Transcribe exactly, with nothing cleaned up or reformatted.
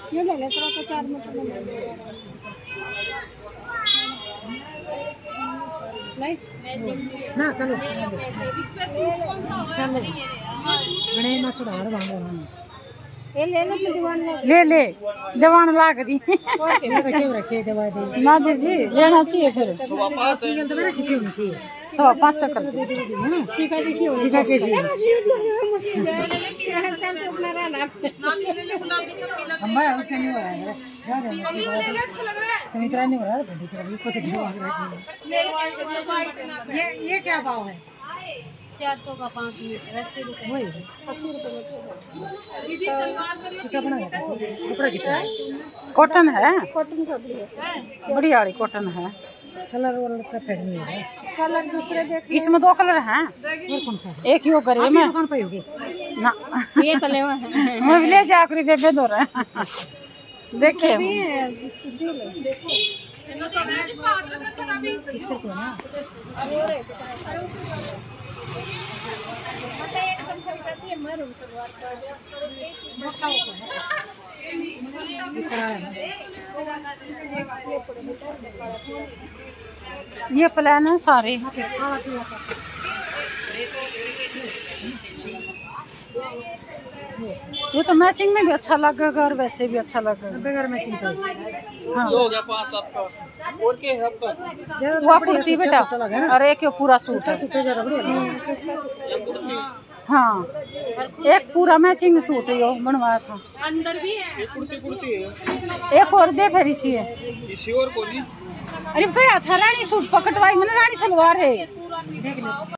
ये ले ले थोड़ा सा चार मीटर नहीं ना चलो चलो बड़े ना सुधार मांगो ये ले लो दीवान ले ले दीवान लाग रही क्यों रखे दवा दे ना जी जी लेना चाहिए फिर सवा पाँच होनी चाहिए सवा पाँच चक्कर सीखा कैसी सीखा कैसी अम्मा उसका नहीं हो रहा है सुमित्रा नहीं हो रहा है ये ये क्या भाव है चार सौ का पाँच मीटर अस्सी रुपये वही अस्सी रुपये कपड़ा कितना है कॉटन है कॉटन का भी है बड़ी आड़ी कॉटन है कलर वाला का फेड नहीं है कलर दूसरे देख इसमें दो कलर हैं और कौन सा एक ही करे मैं दुकान पे होगी ना ये तले मैं ले जा कर बेबे दो रहा देखिए ये प्लान है सारे ये तो मैचिंग में भी अच्छा लगेगा और वैसे भी अच्छा लगेगा बगैर मैचिंग का हाँ हो गया पांच आपका और के है आपका वो कुर्ती बेटा और एक ये पूरा सूट है हाँ एक पूरा मैचिंग सूट है यो बनवाया था अंदर भी है एक कुर्ती कुर्ती है एक और दे फिर इसी है इसी और को नहीं अरे भैया था रानी सूट पकड़वाई मैंने रानी सलवार है देख लो।